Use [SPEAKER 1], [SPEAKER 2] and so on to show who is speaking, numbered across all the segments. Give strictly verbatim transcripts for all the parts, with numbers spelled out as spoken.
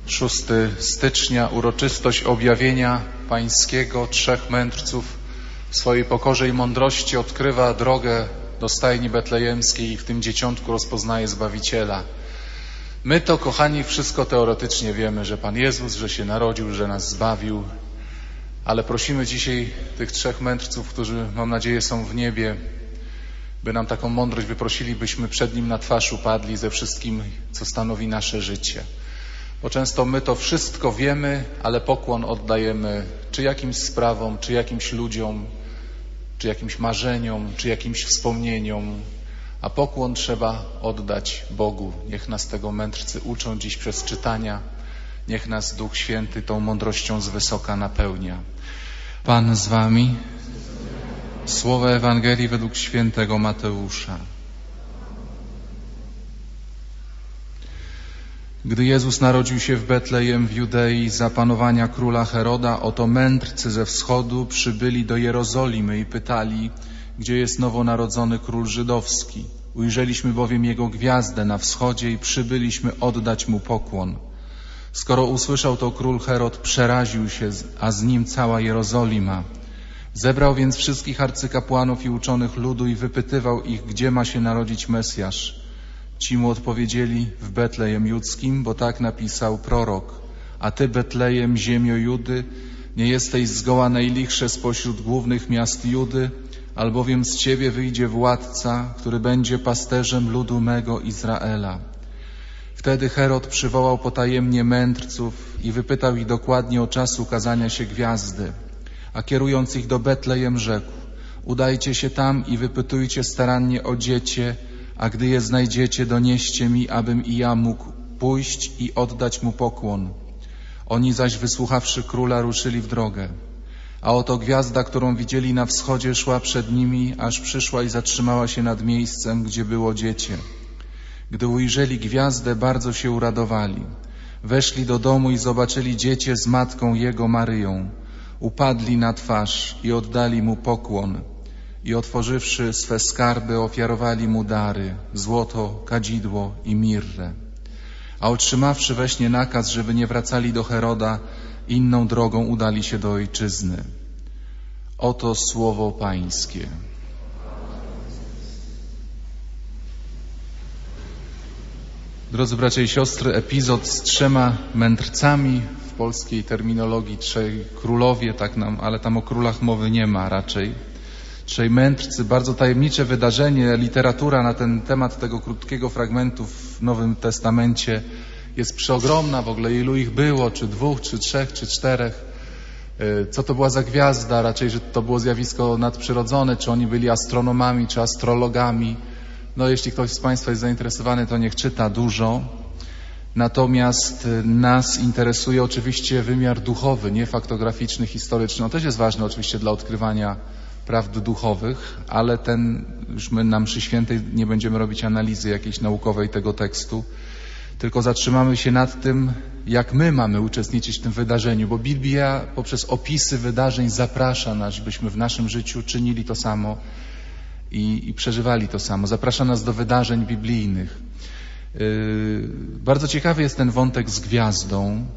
[SPEAKER 1] szóstego stycznia, uroczystość objawienia pańskiego. Trzech mędrców w swojej pokorze i mądrości odkrywa drogę do stajni betlejemskiej i w tym dzieciątku rozpoznaje Zbawiciela. My to, kochani, wszystko teoretycznie wiemy, że Pan Jezus, że się narodził, że nas zbawił, ale prosimy dzisiaj tych trzech mędrców, którzy, mam nadzieję, są w niebie, by nam taką mądrość wyprosili, byśmy przed Nim na twarz upadli ze wszystkim, co stanowi nasze życie. Bo często my to wszystko wiemy, ale pokłon oddajemy czy jakimś sprawom, czy jakimś ludziom, czy jakimś marzeniom, czy jakimś wspomnieniom, a pokłon trzeba oddać Bogu. Niech nas tego mędrcy uczą dziś przez czytania, niech nas Duch Święty tą mądrością z wysoka napełnia. Pan z wami. Słowo Ewangelii według świętego Mateusza. Gdy Jezus narodził się w Betlejem w Judei za panowania króla Heroda, oto mędrcy ze wschodu przybyli do Jerozolimy i pytali, gdzie jest nowonarodzony król żydowski. Ujrzeliśmy bowiem jego gwiazdę na wschodzie i przybyliśmy oddać mu pokłon. Skoro usłyszał to król Herod, przeraził się, a z nim cała Jerozolima. Zebrał więc wszystkich arcykapłanów i uczonych ludu i wypytywał ich, gdzie ma się narodzić Mesjasz. Ci mu odpowiedzieli, w Betlejem Judzkim, bo tak napisał prorok. A ty, Betlejem, ziemio Judy, nie jesteś zgoła najlichsze spośród głównych miast Judy, albowiem z ciebie wyjdzie władca, który będzie pasterzem ludu mego Izraela. Wtedy Herod przywołał potajemnie mędrców i wypytał ich dokładnie o czas ukazania się gwiazdy. A kierując ich do Betlejem rzekł, udajcie się tam i wypytujcie starannie o dziecię, a gdy je znajdziecie, donieście mi, abym i ja mógł pójść i oddać mu pokłon. Oni zaś, wysłuchawszy króla, ruszyli w drogę. A oto gwiazda, którą widzieli na wschodzie, szła przed nimi, aż przyszła i zatrzymała się nad miejscem, gdzie było dziecię. Gdy ujrzeli gwiazdę, bardzo się uradowali. Weszli do domu i zobaczyli dziecię z matką jego Maryją. Upadli na twarz i oddali mu pokłon. I otworzywszy swe skarby, ofiarowali mu dary, złoto, kadzidło i mirrę. A otrzymawszy we śnie nakaz, żeby nie wracali do Heroda, inną drogą udali się do ojczyzny. Oto słowo Pańskie. Drodzy bracia i siostry, epizod z trzema mędrcami, w polskiej terminologii trzej królowie, tak nam, ale tam o królach mowy nie ma raczej. Trzej mędrcy, bardzo tajemnicze wydarzenie. Literatura na ten temat tego krótkiego fragmentu w Nowym Testamencie jest przeogromna. W ogóle ilu ich było, czy dwóch, czy trzech, czy czterech. Co to była za gwiazda? Raczej, że to było zjawisko nadprzyrodzone, czy oni byli astronomami, czy astrologami. No jeśli ktoś z Państwa jest zainteresowany, to niech czyta dużo. Natomiast nas interesuje oczywiście wymiar duchowy, nie faktograficzny, historyczny. On też jest ważny oczywiście dla odkrywania prawd duchowych, ale ten, już my na mszy świętej nie będziemy robić analizy jakiejś naukowej tego tekstu, tylko zatrzymamy się nad tym, jak my mamy uczestniczyć w tym wydarzeniu, bo Biblia poprzez opisy wydarzeń zaprasza nas, byśmy w naszym życiu czynili to samo i, i przeżywali to samo. Zaprasza nas do wydarzeń biblijnych. Yy, bardzo ciekawy jest ten wątek z gwiazdą,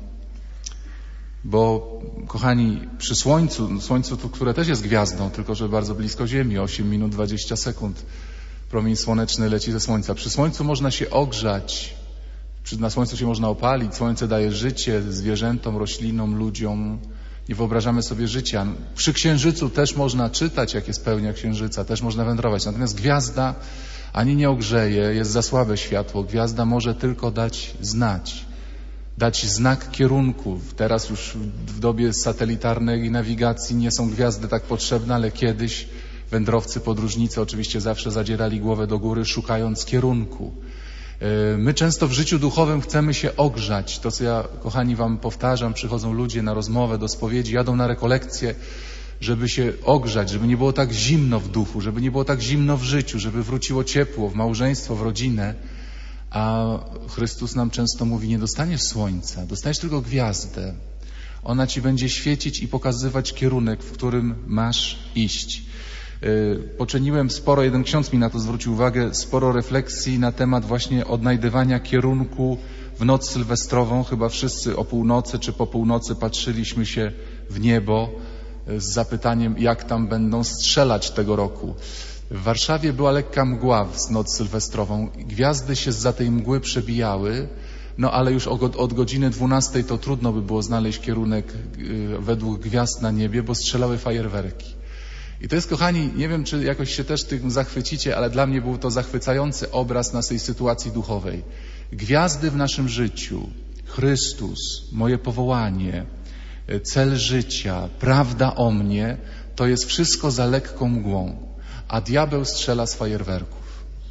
[SPEAKER 1] bo, kochani, przy Słońcu, Słońcu, które też jest gwiazdą, tylko że bardzo blisko Ziemi, osiem minut dwadzieścia sekund, promień słoneczny leci ze Słońca. Przy Słońcu można się ogrzać, na Słońcu się można opalić, Słońce daje życie zwierzętom, roślinom, ludziom. Nie wyobrażamy sobie życia. Przy Księżycu też można czytać, jak jest pełnia Księżyca, też można wędrować. Natomiast gwiazda ani nie ogrzeje, jest za słabe światło. Gwiazda może tylko dać znać. Dać znak kierunku. Teraz już w dobie satelitarnej nawigacji nie są gwiazdy tak potrzebne, ale kiedyś wędrowcy, podróżnicy oczywiście zawsze zadzierali głowę do góry, szukając kierunku. My często w życiu duchowym chcemy się ogrzać. To, co ja, kochani, wam powtarzam, przychodzą ludzie na rozmowę, do spowiedzi, jadą na rekolekcje, żeby się ogrzać, żeby nie było tak zimno w duchu, żeby nie było tak zimno w życiu, żeby wróciło ciepło w małżeństwo, w rodzinę. A Chrystus nam często mówi, nie dostaniesz słońca, dostaniesz tylko gwiazdę. Ona ci będzie świecić i pokazywać kierunek, w którym masz iść. Poczyniłem sporo, jeden ksiądz mi na to zwrócił uwagę, sporo refleksji na temat właśnie odnajdywania kierunku w noc sylwestrową. Chyba wszyscy o północy czy po północy patrzyliśmy się w niebo z zapytaniem, jak tam będą strzelać tego roku. W Warszawie była lekka mgła w noc sylwestrową. Gwiazdy się zza tej mgły przebijały, no ale już od godziny dwunastej to trudno by było znaleźć kierunek według gwiazd na niebie, bo strzelały fajerwerki. I to jest, kochani, nie wiem, czy jakoś się też tym zachwycicie, ale dla mnie był to zachwycający obraz naszej sytuacji duchowej. Gwiazdy w naszym życiu, Chrystus, moje powołanie, cel życia, prawda o mnie, to jest wszystko za lekką mgłą, a diabeł strzela z fajerwerków.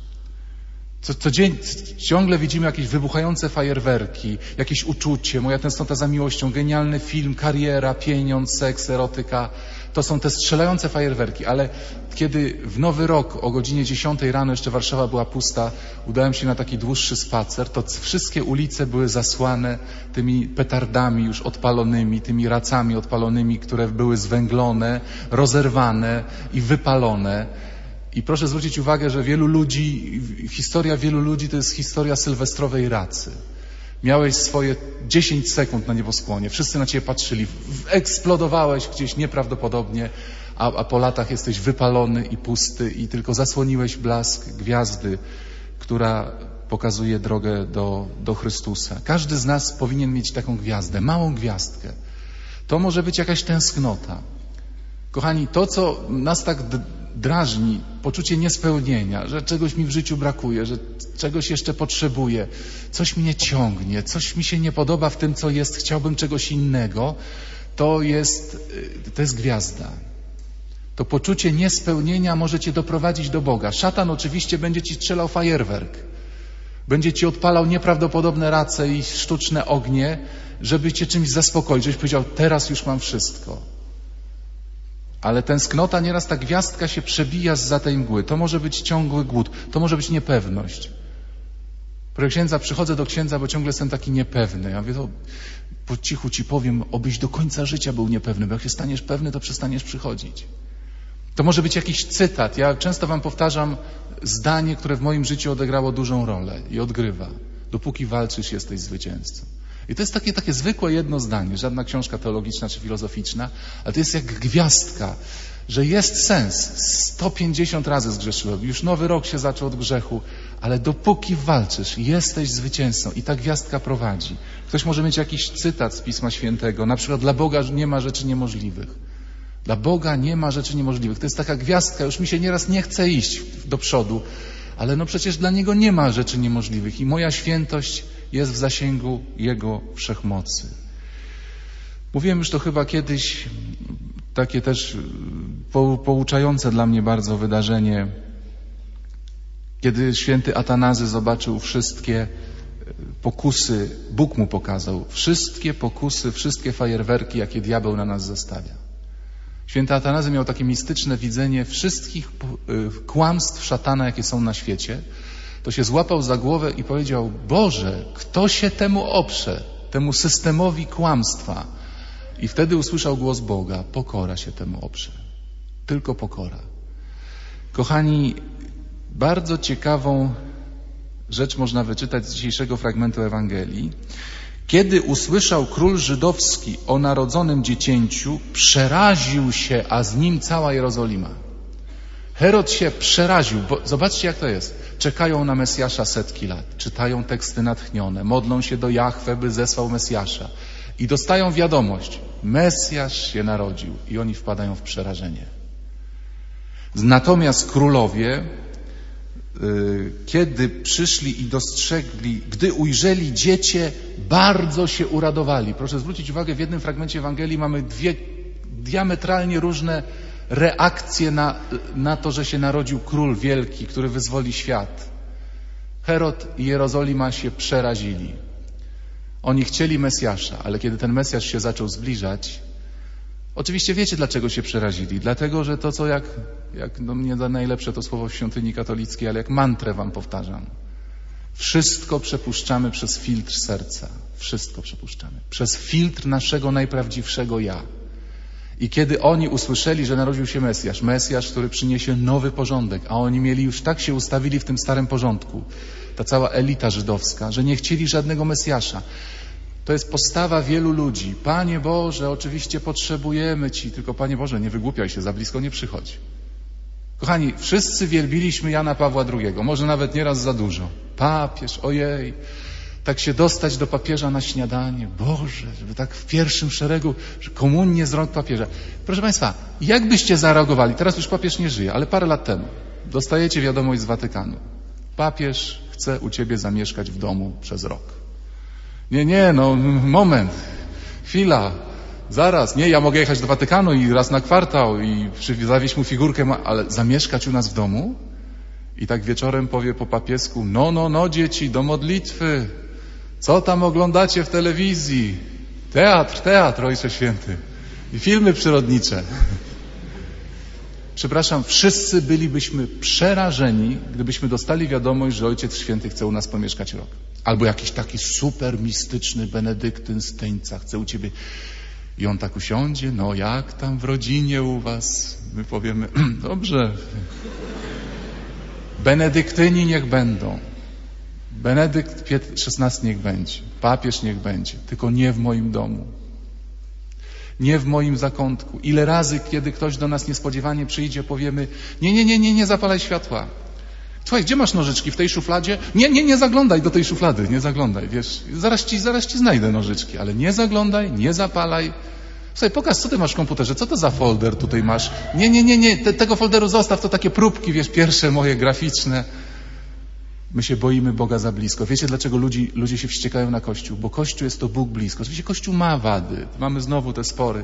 [SPEAKER 1] Co, codziennie, ciągle widzimy jakieś wybuchające fajerwerki, jakieś uczucie, moja tęsknota za miłością, genialny film, kariera, pieniądz, seks, erotyka. To są te strzelające fajerwerki, ale kiedy w Nowy Rok o godzinie dziesiątej rano jeszcze Warszawa była pusta, udałem się na taki dłuższy spacer, to wszystkie ulice były zasłane tymi petardami już odpalonymi, tymi racami odpalonymi, które były zwęglone, rozerwane i wypalone. I proszę zwrócić uwagę, że wielu ludzi, historia wielu ludzi to jest historia sylwestrowej racy. Miałeś swoje dziesięć sekund na nieboskłonie, wszyscy na ciebie patrzyli, eksplodowałeś gdzieś nieprawdopodobnie, a, a po latach jesteś wypalony i pusty i tylko zasłoniłeś blask gwiazdy, która pokazuje drogę do, do Chrystusa. Każdy z nas powinien mieć taką gwiazdę, małą gwiazdkę. To może być jakaś tęsknota. Kochani, to co nas tak drażni, poczucie niespełnienia, że czegoś mi w życiu brakuje, że czegoś jeszcze potrzebuję, coś mnie ciągnie, coś mi się nie podoba w tym, co jest, chciałbym czegoś innego, to jest, to jest gwiazda. To poczucie niespełnienia może cię doprowadzić do Boga. Szatan oczywiście będzie ci strzelał fajerwerk, będzie ci odpalał nieprawdopodobne race i sztuczne ognie, żeby cię czymś zaspokoić, żebyś powiedział, teraz już mam wszystko. Ale tęsknota, nieraz ta gwiazdka się przebija zza tej mgły. To może być ciągły głód, to może być niepewność. Proszę księdza, przychodzę do księdza, bo ciągle jestem taki niepewny. Ja mówię, to po cichu ci powiem, obyś do końca życia był niepewny, bo jak się staniesz pewny, to przestaniesz przychodzić. To może być jakiś cytat. Ja często wam powtarzam zdanie, które w moim życiu odegrało dużą rolę i odgrywa. Dopóki walczysz, jesteś zwycięzcą. I to jest takie, takie zwykłe jedno zdanie, żadna książka teologiczna czy filozoficzna, ale to jest jak gwiazdka, że jest sens. sto pięćdziesiąt razy zgrzeszyłem, już nowy rok się zaczął od grzechu, ale dopóki walczysz, jesteś zwycięzcą i ta gwiazdka prowadzi. Ktoś może mieć jakiś cytat z Pisma Świętego, na przykład dla Boga nie ma rzeczy niemożliwych. Dla Boga nie ma rzeczy niemożliwych. To jest taka gwiazdka, już mi się nieraz nie chce iść do przodu, ale no przecież dla Niego nie ma rzeczy niemożliwych i moja świętość jest w zasięgu Jego wszechmocy. Mówiłem już to chyba kiedyś, takie też pouczające dla mnie bardzo wydarzenie, kiedy święty Atanazy zobaczył wszystkie pokusy, Bóg mu pokazał, wszystkie pokusy, wszystkie fajerwerki, jakie diabeł na nas zastawia. Święty Atanazy miał takie mistyczne widzenie wszystkich kłamstw szatana, jakie są na świecie. To się złapał za głowę i powiedział, Boże, kto się temu oprze, temu systemowi kłamstwa? I wtedy usłyszał głos Boga, pokora się temu oprze. Tylko pokora. Kochani, bardzo ciekawą rzecz można wyczytać z dzisiejszego fragmentu Ewangelii. Kiedy usłyszał król żydowski o narodzonym dziecięciu, przeraził się, a z nim cała Jerozolima. Herod się przeraził, bo zobaczcie jak to jest. Czekają na Mesjasza setki lat, czytają teksty natchnione, modlą się do Jahwe, by zesłał Mesjasza i dostają wiadomość, Mesjasz się narodził i oni wpadają w przerażenie. Natomiast królowie, yy, kiedy przyszli i dostrzegli, gdy ujrzeli dziecię, bardzo się uradowali. Proszę zwrócić uwagę, w jednym fragmencie Ewangelii mamy dwie diametralnie różne reakcje na, na to, że się narodził król wielki, który wyzwoli świat. Herod i Jerozolima się przerazili. Oni chcieli Mesjasza, ale kiedy ten Mesjasz się zaczął zbliżać, oczywiście wiecie, dlaczego się przerazili. Dlatego, że to, co jak, jak no nie za najlepsze to słowo w świątyni katolickiej, ale jak mantrę wam powtarzam. Wszystko przepuszczamy przez filtr serca. Wszystko przepuszczamy. Przez filtr naszego najprawdziwszego ja. I kiedy oni usłyszeli, że narodził się Mesjasz, Mesjasz, który przyniesie nowy porządek, a oni mieli już tak się ustawili w tym starym porządku, ta cała elita żydowska, że nie chcieli żadnego Mesjasza. To jest postawa wielu ludzi. Panie Boże, oczywiście potrzebujemy Ci, tylko Panie Boże, nie wygłupiaj się, za blisko nie przychodź. Kochani, wszyscy wielbiliśmy Jana Pawła drugiego, może nawet nieraz za dużo. Papież, ojej, tak się dostać do papieża na śniadanie. Boże, żeby tak w pierwszym szeregu, że komunię z rąk papieża. Proszę Państwa, jak byście zareagowali? Teraz już papież nie żyje, ale parę lat temu dostajecie wiadomość z Watykanu. Papież chce u Ciebie zamieszkać w domu przez rok. Nie, nie, no moment, chwila, zaraz, nie, ja mogę jechać do Watykanu i raz na kwartał i zawieźć mu figurkę, ale zamieszkać u nas w domu? I tak wieczorem powie po papiesku, no, no, no dzieci, do modlitwy, co tam oglądacie w telewizji? Teatr, teatr, Ojcze Święty. I filmy przyrodnicze. Przepraszam, wszyscy bylibyśmy przerażeni, gdybyśmy dostali wiadomość, że Ojciec Święty chce u nas pomieszkać rok. Albo jakiś taki super mistyczny Benedyktyn z Tyńca chce u Ciebie. I on tak usiądzie, no jak tam w rodzinie u was? My powiemy, dobrze. Benedyktyni niech będą. Benedykt szesnasty niech będzie. Papież niech będzie. Tylko nie w moim domu. Nie w moim zakątku. Ile razy, kiedy ktoś do nas niespodziewanie przyjdzie, powiemy, nie, nie, nie, nie, nie zapalaj światła. Słuchaj, gdzie masz nożyczki? W tej szufladzie? Nie, nie, nie zaglądaj do tej szuflady, nie zaglądaj, wiesz. Zaraz ci, zaraz ci znajdę nożyczki, ale nie zaglądaj, nie zapalaj. Słuchaj, pokaż, co ty masz w komputerze, co to za folder tutaj masz? Nie, nie, nie, nie, Te, tego folderu zostaw, to takie próbki, wiesz, pierwsze moje graficzne. My się boimy Boga za blisko. Wiecie, dlaczego ludzi, ludzie się wściekają na Kościół? Bo Kościół jest to Bóg blisko. Oczywiście Kościół ma wady. Mamy znowu te spory.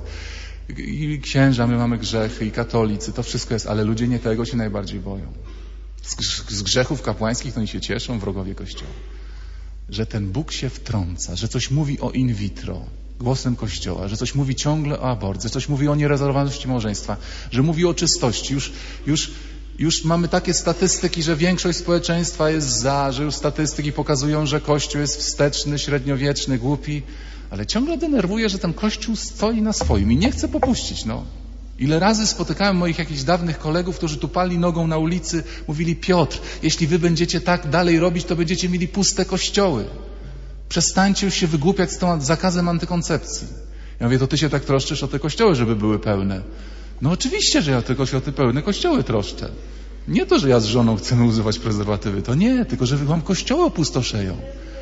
[SPEAKER 1] I księża, my mamy grzechy, i katolicy, to wszystko jest, ale ludzie nie tego się najbardziej boją. Z, z grzechów kapłańskich to oni się cieszą, wrogowie Kościoła. Że ten Bóg się wtrąca, że coś mówi o in vitro, głosem Kościoła, że coś mówi ciągle o aborcji, że coś mówi o nierezerwowaności małżeństwa, że mówi o czystości. Już, już, już mamy takie statystyki, że większość społeczeństwa jest za, że już statystyki pokazują, że Kościół jest wsteczny, średniowieczny, głupi, ale ciągle denerwuje, że ten Kościół stoi na swoim i nie chce popuścić, no. Ile razy spotykałem moich jakichś dawnych kolegów, którzy tupali nogą na ulicy, mówili, Piotr, jeśli wy będziecie tak dalej robić, to będziecie mieli puste kościoły. Przestańcie już się wygłupiać z tym zakazem antykoncepcji. Ja mówię, to ty się tak troszczysz o te kościoły, żeby były pełne. No oczywiście, że ja tylko się o te pełne kościoły troszczę. Nie to, że ja z żoną chcemy używać prezerwatywy, to nie, tylko że wam kościoły opustoszeją.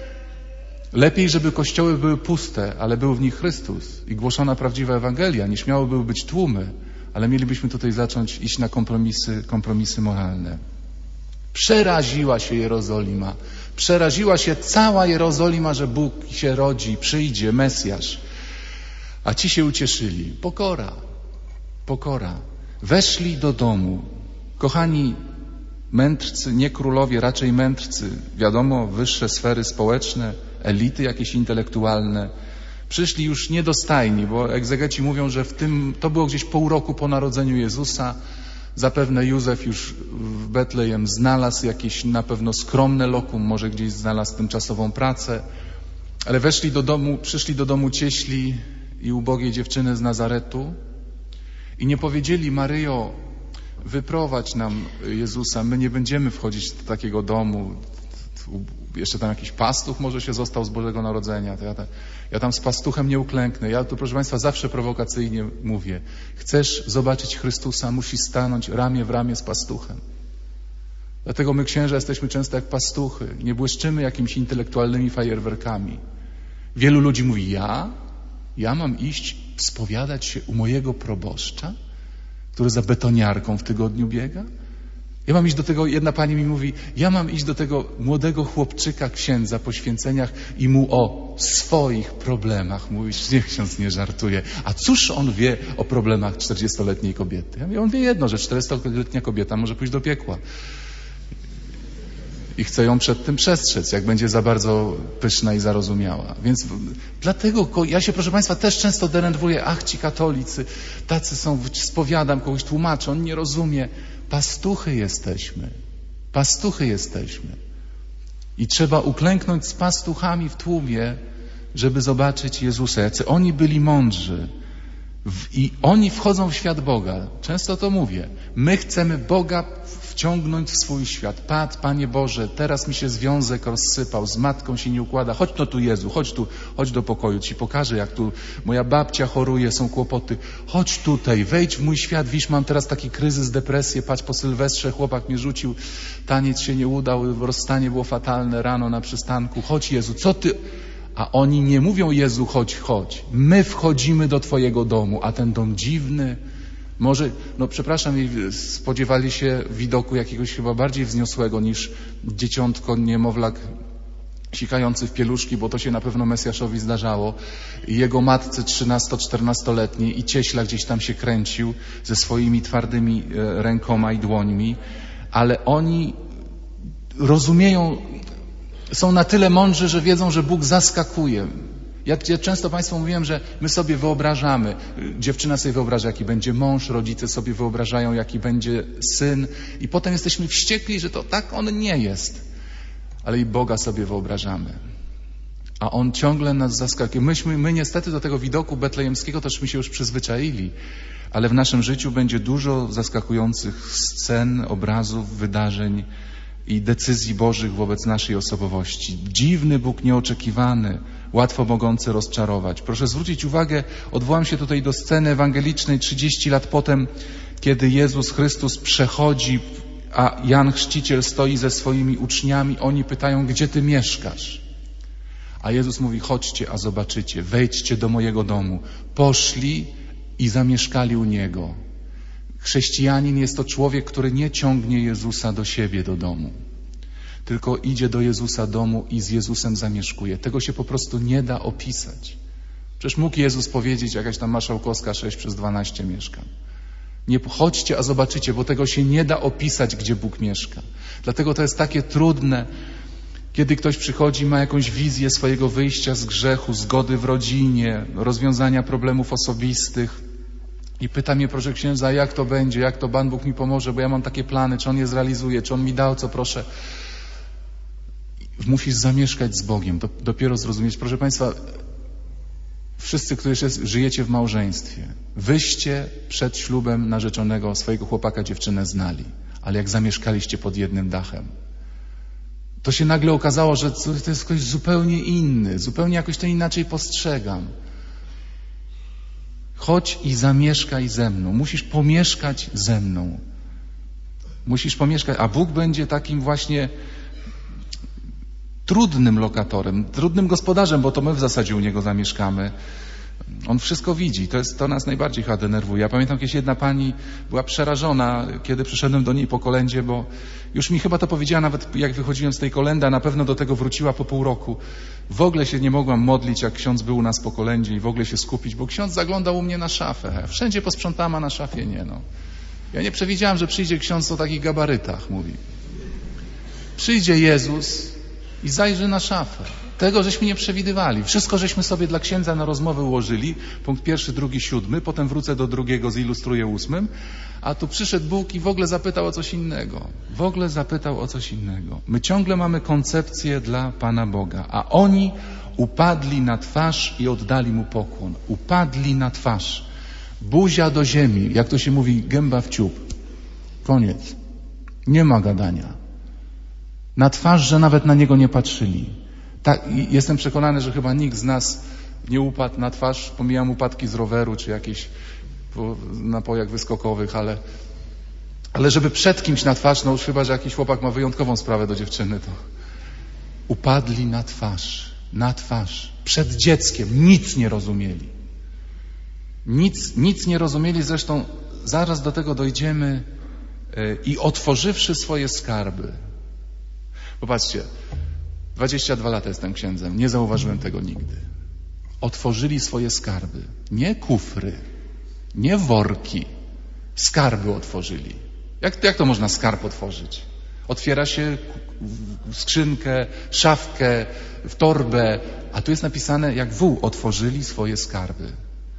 [SPEAKER 1] Lepiej, żeby kościoły były puste, ale był w nich Chrystus i głoszona prawdziwa Ewangelia, niż miałyby być tłumy, ale mielibyśmy tutaj zacząć iść na kompromisy, kompromisy moralne. Przeraziła się Jerozolima. Przeraziła się cała Jerozolima, że Bóg się rodzi, przyjdzie, Mesjasz. A ci się ucieszyli. Pokora. Pokora. Weszli do domu. Kochani, mędrcy, nie królowie, raczej mędrcy. Wiadomo, wyższe sfery społeczne, elity jakieś intelektualne. Przyszli już niedostajni, bo egzegeci mówią, że w tym, to było gdzieś pół roku po narodzeniu Jezusa. Zapewne Józef już w Betlejem znalazł jakieś na pewno skromne lokum, może gdzieś znalazł tymczasową pracę, ale weszli do domu, przyszli do domu cieśli i ubogiej dziewczyny z Nazaretu i nie powiedzieli, Maryjo, wyprowadź nam Jezusa, my nie będziemy wchodzić do takiego domu, jeszcze tam jakiś pastuch może się został z Bożego Narodzenia, to ja, tam, ja tam z pastuchem nie uklęknę. Ja tu, proszę Państwa, zawsze prowokacyjnie mówię, chcesz zobaczyć Chrystusa, musisz stanąć ramię w ramię z pastuchem. Dlatego my, księża, jesteśmy często jak pastuchy, nie błyszczymy jakimiś intelektualnymi fajerwerkami. Wielu ludzi mówi, ja? Ja mam iść spowiadać się u mojego proboszcza, który za betoniarką w tygodniu biega? Ja mam iść do tego, jedna pani mi mówi, ja mam iść do tego młodego chłopczyka, księdza po święceniach i mu o swoich problemach mówić. Nie, ksiądz nie żartuje. A cóż on wie o problemach czterdziestoletniej kobiety? Ja mówię, on wie jedno, że czterdziestoletnia kobieta może pójść do piekła. I chce ją przed tym przestrzec, jak będzie za bardzo pyszna i zarozumiała. Więc dlatego ja się, proszę Państwa, też często denerwuję. Ach, ci katolicy, tacy są, spowiadam, kogoś tłumaczę, on nie rozumie. Pastuchy jesteśmy. Pastuchy jesteśmy. I trzeba uklęknąć z pastuchami w tłumie, żeby zobaczyć Jezusa. Jacy oni byli mądrzy. W, I oni wchodzą w świat Boga. Często to mówię. My chcemy Boga wciągnąć w swój świat. Patrz, Panie Boże, teraz mi się związek rozsypał, z matką się nie układa. Chodź no tu, Jezu, chodź tu, chodź do pokoju. Ci pokażę, jak tu moja babcia choruje, są kłopoty. Chodź tutaj, wejdź w mój świat. Widzisz, mam teraz taki kryzys, depresję. Patrz, po Sylwestrze chłopak mnie rzucił, taniec się nie udał, rozstanie było fatalne rano na przystanku. Chodź, Jezu, co Ty... A oni nie mówią, Jezu, chodź, chodź. My wchodzimy do Twojego domu, a ten dom dziwny, może, no przepraszam, spodziewali się widoku jakiegoś chyba bardziej wzniosłego niż dzieciątko, niemowlak sikający w pieluszki, bo to się na pewno Mesjaszowi zdarzało. I jego matce trzynasto-czternastoletniej i cieśla gdzieś tam się kręcił ze swoimi twardymi rękoma i dłońmi, ale oni rozumieją, są na tyle mądrzy, że wiedzą, że Bóg zaskakuje. Ja często Państwu mówiłem, że my sobie wyobrażamy, dziewczyna sobie wyobraża, jaki będzie mąż, rodzice sobie wyobrażają, jaki będzie syn i potem jesteśmy wściekli, że to tak on nie jest. Ale i Boga sobie wyobrażamy. A On ciągle nas zaskakuje. Myśmy, my niestety do tego widoku betlejemskiego tośmy się już przyzwyczaili, ale w naszym życiu będzie dużo zaskakujących scen, obrazów, wydarzeń i decyzji Bożych wobec naszej osobowości. Dziwny Bóg, nieoczekiwany, łatwo mogący rozczarować. Proszę zwrócić uwagę, odwołam się tutaj do sceny ewangelicznej trzydzieści lat potem, kiedy Jezus Chrystus przechodzi, a Jan Chrzciciel stoi ze swoimi uczniami, oni pytają, gdzie Ty mieszkasz? A Jezus mówi, chodźcie, a zobaczycie, wejdźcie do mojego domu. Poszli i zamieszkali u Niego. Chrześcijanin jest to człowiek, który nie ciągnie Jezusa do siebie, do domu, tylko idzie do Jezusa domu i z Jezusem zamieszkuje. Tego się po prostu nie da opisać. Przecież mógł Jezus powiedzieć, jakaś tam marszałkowska sześć przez dwanaście mieszkam. Nie chodźcie, a zobaczycie, bo tego się nie da opisać, gdzie Bóg mieszka. Dlatego to jest takie trudne, kiedy ktoś przychodzi, ma jakąś wizję swojego wyjścia z grzechu, zgody w rodzinie, rozwiązania problemów osobistych i pyta mnie, proszę księdza, jak to będzie, jak to Pan Bóg mi pomoże, bo ja mam takie plany, czy On je zrealizuje, czy On mi da, o co proszę. Musisz zamieszkać z Bogiem, dopiero zrozumieć. Proszę Państwa, wszyscy, którzy żyjecie w małżeństwie, wyście przed ślubem narzeczonego swojego chłopaka, dziewczynę znali, ale jak zamieszkaliście pod jednym dachem, to się nagle okazało, że to jest ktoś zupełnie inny, zupełnie jakoś to inaczej postrzegam. Chodź i zamieszkaj ze mną. Musisz pomieszkać ze mną. Musisz pomieszkać, a Bóg będzie takim właśnie trudnym lokatorem, trudnym gospodarzem, bo to my w zasadzie u Niego zamieszkamy. On wszystko widzi. To jest, to nas najbardziej chyba denerwuje. Ja pamiętam, kiedyś jedna pani była przerażona, kiedy przyszedłem do niej po kolędzie, bo już mi chyba to powiedziała nawet jak wychodziłem z tej kolędy, a na pewno do tego wróciła po pół roku. W ogóle się nie mogłam modlić, jak ksiądz był u nas po kolędzie i w ogóle się skupić, bo ksiądz zaglądał u mnie na szafę. Wszędzie posprzątałam, a na szafie nie. No. Ja nie przewidziałam, że przyjdzie ksiądz o takich gabarytach, mówi. Przyjdzie Jezus i zajrzy na szafę. Tego żeśmy nie przewidywali. Wszystko żeśmy sobie dla księdza na rozmowę ułożyli. Punkt pierwszy, drugi, siódmy. Potem wrócę do drugiego, zilustruję ósmym. A tu przyszedł Bóg i w ogóle zapytał o coś innego. W ogóle zapytał o coś innego. My ciągle mamy koncepcję dla Pana Boga. A oni upadli na twarz i oddali Mu pokłon. Upadli na twarz. Buzia do ziemi. Jak to się mówi, gęba w ciup. Koniec. Nie ma gadania. Na twarz, że nawet na Niego nie patrzyli. Tak, jestem przekonany, że chyba nikt z nas nie upadł na twarz, pomijam upadki z roweru czy jakieś po napojach wyskokowych, ale, ale żeby przed kimś na twarz, no już chyba, że jakiś chłopak ma wyjątkową sprawę do dziewczyny, to upadli na twarz, na twarz, przed dzieckiem, nic nie rozumieli. Nic, nic nie rozumieli, zresztą zaraz do tego dojdziemy yy, i otworzywszy swoje skarby. Popatrzcie, dwadzieścia dwa lata jestem księdzem, nie zauważyłem tego nigdy. Otworzyli swoje skarby. Nie kufry, nie worki. Skarby otworzyli. Jak, jak to można skarb otworzyć? Otwiera się skrzynkę, szafkę, w torbę, a tu jest napisane, jak wół otworzyli swoje skarby.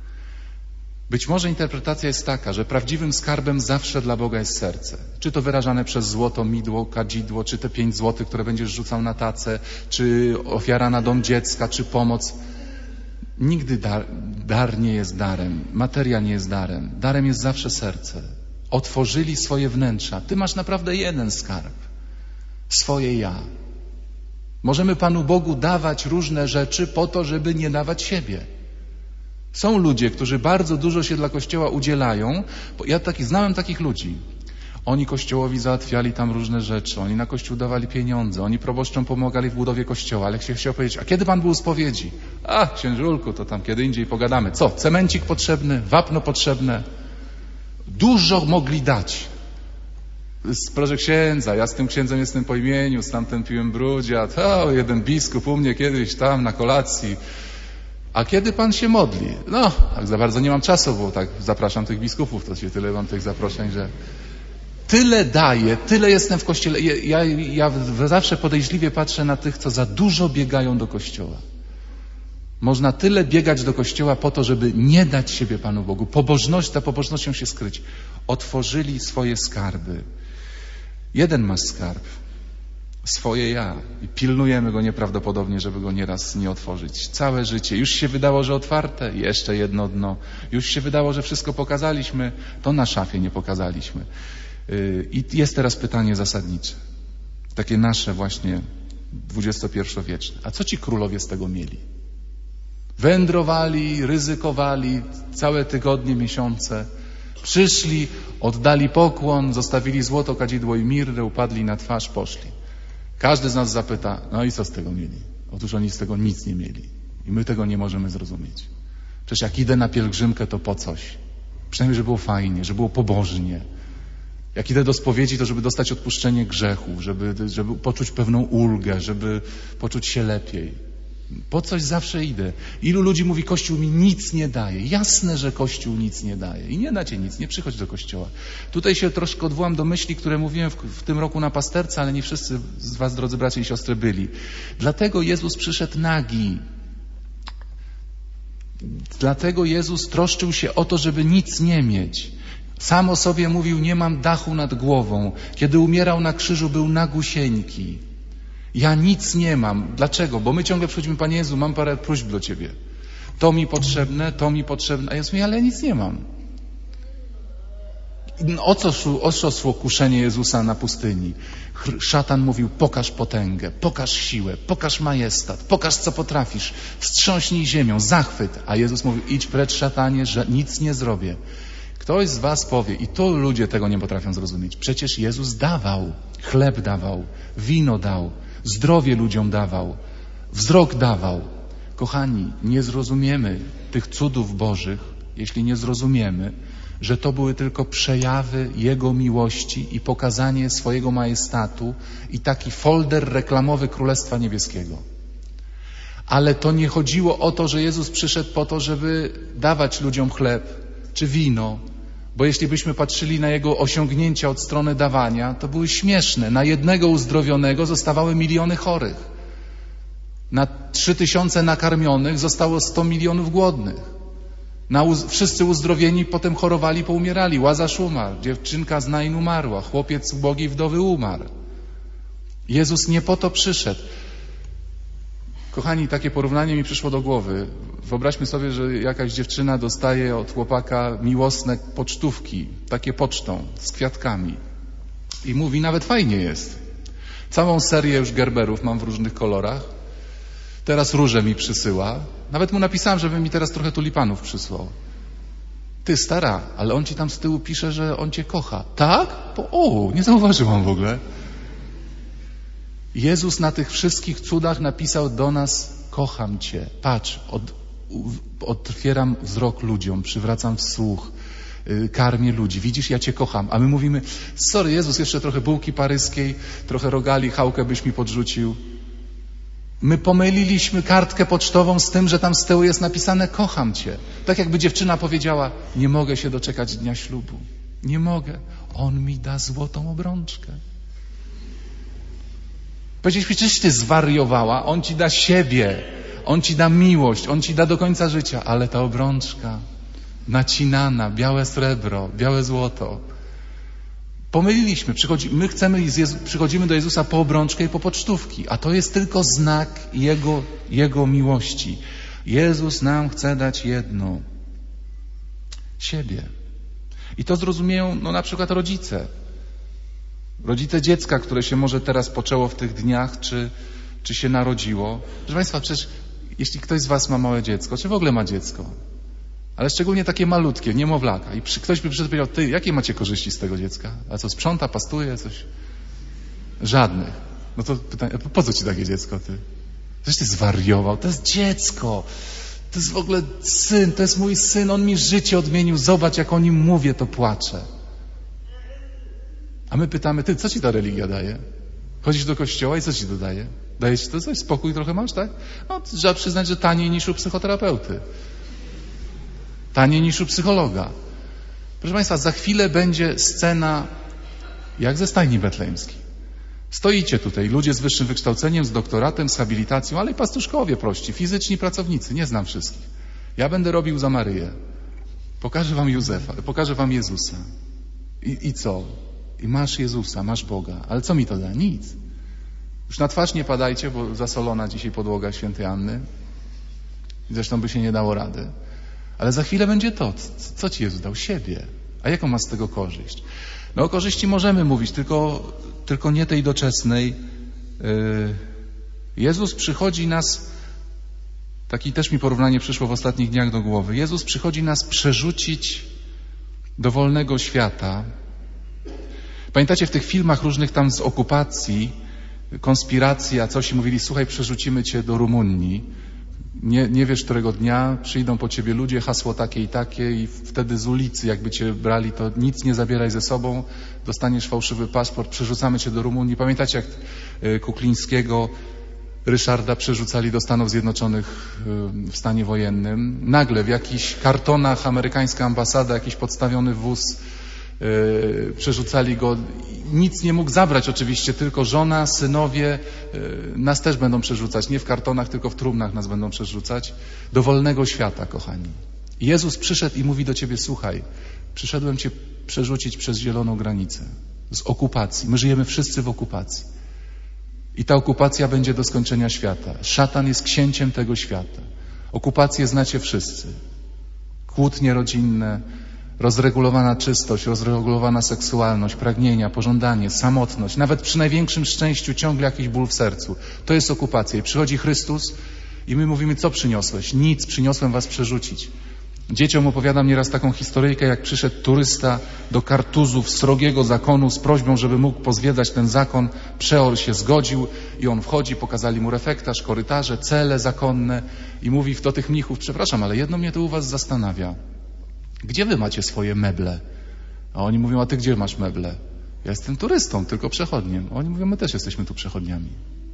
[SPEAKER 1] Być może interpretacja jest taka, że prawdziwym skarbem zawsze dla Boga jest serce. Czy to wyrażane przez złoto, midło, kadzidło, czy te pięć złotych, które będziesz rzucał na tacę, czy ofiara na dom dziecka, czy pomoc. Nigdy dar, dar nie jest darem, materia nie jest darem. Darem jest zawsze serce. Otworzyli swoje wnętrza. Ty masz naprawdę jeden skarb. Swoje ja. Możemy Panu Bogu dawać różne rzeczy po to, żeby nie dawać siebie. Są ludzie, którzy bardzo dużo się dla Kościoła udzielają. Ja taki, znałem takich ludzi. Oni Kościołowi załatwiali tam różne rzeczy. Oni na Kościół dawali pieniądze. Oni proboszczom pomagali w budowie Kościoła. Ale się chciał powiedzieć, a kiedy Pan był u spowiedzi? A, księżulku, to tam kiedy indziej pogadamy. Co? Cemencik potrzebny? Wapno potrzebne? Dużo mogli dać. Proszę księdza, ja z tym księdzem jestem po imieniu, z tamten piłem brudzia. To jeden biskup u mnie kiedyś tam na kolacji. A kiedy Pan się modli? No, tak za bardzo nie mam czasu, bo tak zapraszam tych biskupów, to się tyle mam tych zaproszeń, że tyle daję, tyle jestem w Kościele. Ja, ja, ja zawsze podejrzliwie patrzę na tych, co za dużo biegają do Kościoła. Można tyle biegać do Kościoła po to, żeby nie dać siebie Panu Bogu. Pobożność, za pobożnością się skryć. Otworzyli swoje skarby. Jeden ma skarb. Swoje ja. I pilnujemy go nieprawdopodobnie, żeby go nieraz nie otworzyć. Całe życie. Już się wydało, że otwarte. Jeszcze jedno dno. Już się wydało, że wszystko pokazaliśmy. To na szafie nie pokazaliśmy. I jest teraz pytanie zasadnicze. Takie nasze właśnie dwudziestopierwowieczne. A co ci królowie z tego mieli? Wędrowali, ryzykowali całe tygodnie, miesiące. Przyszli, oddali pokłon, zostawili złoto, kadzidło i mirrę, upadli na twarz, poszli. Każdy z nas zapyta, no i co z tego mieli? Otóż oni z tego nic nie mieli. I my tego nie możemy zrozumieć. Przecież jak idę na pielgrzymkę, to po coś. Przynajmniej, żeby było fajnie, żeby było pobożnie. Jak idę do spowiedzi, to żeby dostać odpuszczenie grzechów, żeby, żeby poczuć pewną ulgę, żeby poczuć się lepiej. Po coś zawsze idę. Ilu ludzi mówi, Kościół mi nic nie daje. Jasne, że Kościół nic nie daje. I nie dacie nic, nie przychodź do Kościoła. Tutaj się troszkę odwołam do myśli, które mówiłem w, w tym roku na pasterce, ale nie wszyscy z was, drodzy bracia i siostry, byli. Dlatego Jezus przyszedł nagi. Dlatego Jezus troszczył się o to, żeby nic nie mieć. Sam o sobie mówił, nie mam dachu nad głową. Kiedy umierał na krzyżu, był nagusieńki. Ja nic nie mam. Dlaczego? Bo my ciągle przychodzimy, Panie Jezu, mam parę próśb do Ciebie. To mi potrzebne, to mi potrzebne. A Jezus mówi, ale ja nic nie mam. O co, o co szło kuszenie Jezusa na pustyni? Szatan mówił, pokaż potęgę, pokaż siłę, pokaż majestat, pokaż co potrafisz, wstrząśnij ziemią, zachwyt. A Jezus mówił, idź precz, szatanie, że nic nie zrobię. Ktoś z was powie, i to ludzie tego nie potrafią zrozumieć, przecież Jezus dawał, chleb dawał, wino dał, zdrowie ludziom dawał, wzrok dawał. Kochani, nie zrozumiemy tych cudów Bożych, jeśli nie zrozumiemy, że to były tylko przejawy Jego miłości i pokazanie swojego majestatu i taki folder reklamowy Królestwa Niebieskiego. Ale to nie chodziło o to, że Jezus przyszedł po to, żeby dawać ludziom chleb czy wino, bo jeśli byśmy patrzyli na Jego osiągnięcia od strony dawania, to były śmieszne. Na jednego uzdrowionego zostawały miliony chorych. Na trzy tysiące nakarmionych zostało sto milionów głodnych. Na uz- wszyscy uzdrowieni potem chorowali, poumierali. Łazarz umarł, dziewczynka z Nain umarła, chłopiec ubogiej wdowy umarł. Jezus nie po to przyszedł. Kochani, takie porównanie mi przyszło do głowy. Wyobraźmy sobie, że jakaś dziewczyna dostaje od chłopaka miłosne pocztówki, takie pocztą, z kwiatkami. I mówi, nawet fajnie jest. Całą serię już gerberów mam w różnych kolorach. Teraz róże mi przysyła. Nawet mu napisałem, żeby mi teraz trochę tulipanów przysłał. Ty, stara, ale on ci tam z tyłu pisze, że on cię kocha. Tak? Bo, o, nie zauważyłam w ogóle. Jezus na tych wszystkich cudach napisał do nas, kocham Cię. Patrz, od, otwieram wzrok ludziom, przywracam słuch, yy, karmię ludzi. Widzisz, ja Cię kocham. A my mówimy, sorry Jezus, jeszcze trochę bułki paryskiej, trochę rogali, chałkę byś mi podrzucił. My pomyliliśmy kartkę pocztową z tym, że tam z tyłu jest napisane, kocham Cię. Tak jakby dziewczyna powiedziała, nie mogę się doczekać dnia ślubu. Nie mogę. On mi da złotą obrączkę. Powiedzieliśmy, czyś ty zwariowała, on ci da siebie, on ci da miłość, on ci da do końca życia, ale ta obrączka nacinana, białe srebro, białe złoto. Pomyliliśmy, przychodzi, my chcemy, z Jezu, przychodzimy do Jezusa po obrączkę i po pocztówki, a to jest tylko znak Jego, Jego miłości. Jezus nam chce dać jedno. Siebie. I to zrozumieją no, na przykład rodzice. Rodzice dziecka, które się może teraz poczęło w tych dniach, czy, czy się narodziło. Proszę Państwa, przecież jeśli ktoś z Was ma małe dziecko, czy w ogóle ma dziecko, ale szczególnie takie malutkie, niemowlaka, i przy, ktoś by przyszedł i powiedział, ty, jakie macie korzyści z tego dziecka? A co, sprząta, pastuje, coś? Żadnych. No to pytanie, po co ci takie dziecko, ty? Coś ty zwariował? To jest dziecko. To jest w ogóle syn, to jest mój syn, on mi życie odmienił. Zobacz, jak o nim mówię, to płaczę. A my pytamy, ty, co ci ta religia daje? Chodzisz do kościoła i co ci to daje? Daje ci to coś? Spokój trochę masz, tak? No, trzeba przyznać, że taniej niż u psychoterapeuty. Taniej niż u psychologa. Proszę Państwa, za chwilę będzie scena jak ze stajni betlejemskiej. Stoicie tutaj, ludzie z wyższym wykształceniem, z doktoratem, z habilitacją, ale i pastuszkowie prości, fizyczni pracownicy, nie znam wszystkich. Ja będę robił za Maryję. Pokażę wam Józefa, pokażę wam Jezusa. I, i co? I masz Jezusa, masz Boga. Ale co mi to da? Nic. Już na twarz nie padajcie, bo zasolona dzisiaj podłoga świętej Anny. Zresztą by się nie dało rady. Ale za chwilę będzie to. Co ci Jezus dał? Siebie. A jaką ma z tego korzyść? No o korzyści możemy mówić, tylko, tylko nie tej doczesnej. Jezus przychodzi nas, takie też mi porównanie przyszło w ostatnich dniach do głowy. Jezus przychodzi nas przerzucić do wolnego świata. Pamiętacie w tych filmach różnych tam z okupacji, konspiracja, coś mówili, słuchaj, przerzucimy cię do Rumunii. Nie, nie wiesz, którego dnia przyjdą po ciebie ludzie, hasło takie i takie i wtedy z ulicy, jakby cię brali, to nic nie zabieraj ze sobą, dostaniesz fałszywy paszport, przerzucamy cię do Rumunii. Pamiętacie, jak Kuklińskiego, Ryszarda przerzucali do Stanów Zjednoczonych w stanie wojennym. Nagle w jakichś kartonach amerykańska ambasada, jakiś podstawiony wóz, Yy, przerzucali go. Nic nie mógł zabrać oczywiście, tylko żona, synowie yy, nas też będą przerzucać. Nie w kartonach, tylko w trumnach nas będą przerzucać. Do wolnego świata, kochani. Jezus przyszedł i mówi do ciebie, słuchaj, przyszedłem cię przerzucić przez zieloną granicę. Z okupacji. My żyjemy wszyscy w okupacji. I ta okupacja będzie do skończenia świata. Szatan jest księciem tego świata. Okupację znacie wszyscy. Kłótnie rodzinne, rozregulowana czystość, rozregulowana seksualność, pragnienia, pożądanie, samotność, nawet przy największym szczęściu ciągle jakiś ból w sercu. To jest okupacja. I przychodzi Chrystus i my mówimy, co przyniosłeś? Nic, przyniosłem was przerzucić. Dzieciom opowiadam nieraz taką historyjkę, jak przyszedł turysta do Kartuzów, srogiego zakonu z prośbą, żeby mógł pozwiedzać ten zakon. Przeor się zgodził i on wchodzi, pokazali mu refektarz, korytarze, cele zakonne i mówi do tych mnichów, przepraszam, ale jedno mnie to u was zastanawia. Gdzie wy macie swoje meble? A oni mówią, a ty gdzie masz meble? Ja jestem turystą, tylko przechodniem. A oni mówią, my też jesteśmy tu przechodniami.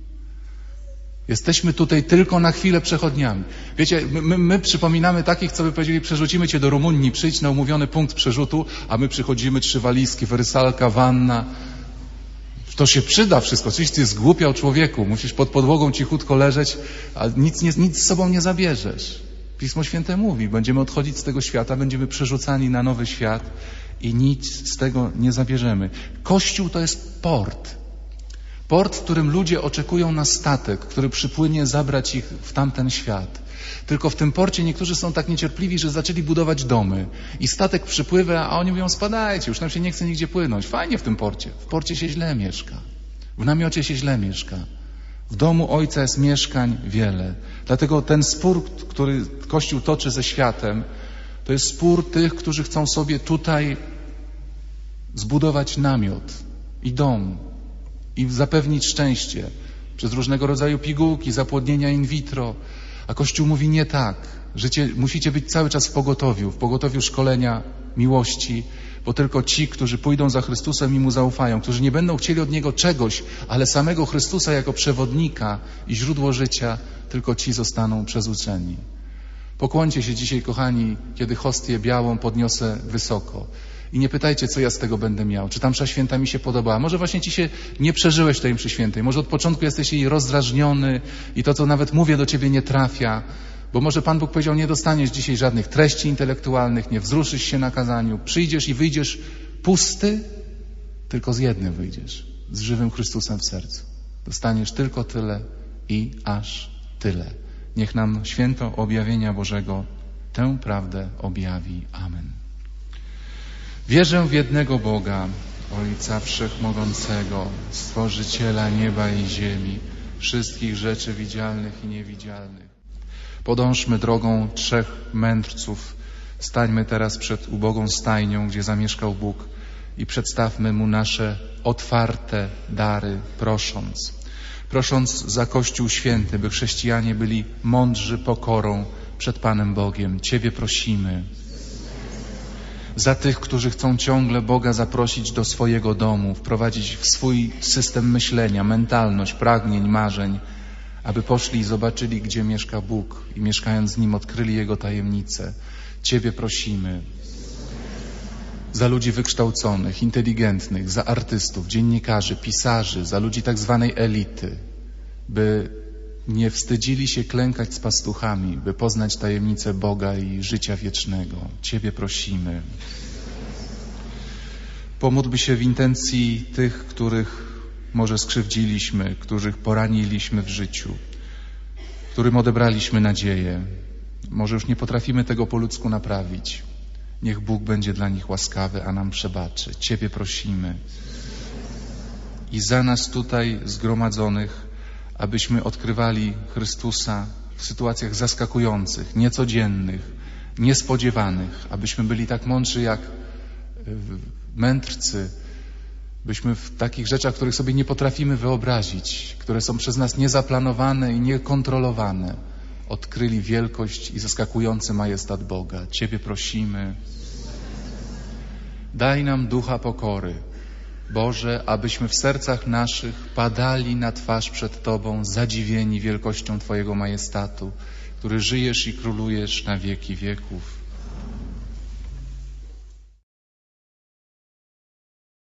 [SPEAKER 1] Jesteśmy tutaj tylko na chwilę przechodniami. Wiecie, my, my, my przypominamy takich, co by powiedzieli, przerzucimy cię do Rumunii, przyjdź na umówiony punkt przerzutu, a my przychodzimy, trzy walizki, werysalka, wanna. To się przyda wszystko. Oczywiście ty zgłupiał człowieku, musisz pod podłogą cichutko leżeć, a nic, nie, nic z sobą nie zabierzesz. Pismo Święte mówi, będziemy odchodzić z tego świata, będziemy przerzucani na nowy świat i nic z tego nie zabierzemy. Kościół to jest port. Port, w którym ludzie oczekują na statek, który przypłynie zabrać ich w tamten świat. Tylko w tym porcie niektórzy są tak niecierpliwi, że zaczęli budować domy. I statek przypływa, a oni mówią, spadajcie, już nam się nie chce nigdzie płynąć. Fajnie w tym porcie. W porcie się źle mieszka. W namiocie się źle mieszka. W domu Ojca jest mieszkań wiele. Dlatego ten spór, który Kościół toczy ze światem, to jest spór tych, którzy chcą sobie tutaj zbudować namiot i dom i zapewnić szczęście przez różnego rodzaju pigułki, zapłodnienia in vitro. A Kościół mówi nie tak. Życie, musicie być cały czas w pogotowiu, w pogotowiu szkolenia miłości, bo tylko ci, którzy pójdą za Chrystusem i Mu zaufają, którzy nie będą chcieli od Niego czegoś, ale samego Chrystusa jako przewodnika i źródło życia, tylko ci zostaną przezuczeni. Pokłońcie się dzisiaj, kochani, kiedy hostię białą podniosę wysoko. I nie pytajcie, co ja z tego będę miał. Czy ta msza święta mi się podobała? Może właśnie ci się nie przeżyłeś tej mszy świętej. Może od początku jesteś jej rozdrażniony i to, co nawet mówię, do ciebie nie trafia. Bo może Pan Bóg powiedział, nie dostaniesz dzisiaj żadnych treści intelektualnych, nie wzruszysz się na kazaniu. Przyjdziesz i wyjdziesz pusty, tylko z jednym wyjdziesz. Z żywym Chrystusem w sercu. Dostaniesz tylko tyle i aż tyle. Niech nam święto objawienia Bożego tę prawdę objawi. Amen. Wierzę w jednego Boga, Ojca Wszechmogącego, Stworzyciela nieba i ziemi, wszystkich rzeczy widzialnych i niewidzialnych. Podążmy drogą trzech mędrców. Stańmy teraz przed ubogą stajnią, gdzie zamieszkał Bóg, i przedstawmy Mu nasze otwarte dary, prosząc. Prosząc za Kościół Święty, by chrześcijanie byli mądrzy pokorą przed Panem Bogiem. Ciebie prosimy. Za tych, którzy chcą ciągle Boga zaprosić do swojego domu, wprowadzić w swój system myślenia, mentalność, pragnień, marzeń, aby poszli i zobaczyli, gdzie mieszka Bóg i mieszkając z Nim odkryli Jego tajemnice. Ciebie prosimy. Za ludzi wykształconych, inteligentnych, za artystów, dziennikarzy, pisarzy, za ludzi tak zwanej elity, by nie wstydzili się klękać z pastuchami, by poznać tajemnicę Boga i życia wiecznego. Ciebie prosimy. Pomódlmy się w intencji tych, których może skrzywdziliśmy, których poraniliśmy w życiu, którym odebraliśmy nadzieję. Może już nie potrafimy tego po ludzku naprawić. Niech Bóg będzie dla nich łaskawy, a nam przebaczy. Ciebie prosimy. I za nas tutaj zgromadzonych, abyśmy odkrywali Chrystusa w sytuacjach zaskakujących, niecodziennych, niespodziewanych, abyśmy byli tak mądrzy jak mędrcy, byśmy w takich rzeczach, których sobie nie potrafimy wyobrazić, które są przez nas niezaplanowane i niekontrolowane, odkryli wielkość i zaskakujący majestat Boga. Ciebie prosimy. Daj nam ducha pokory, Boże, abyśmy w sercach naszych padali na twarz przed Tobą, zadziwieni wielkością Twojego majestatu, który żyjesz i królujesz na wieki wieków.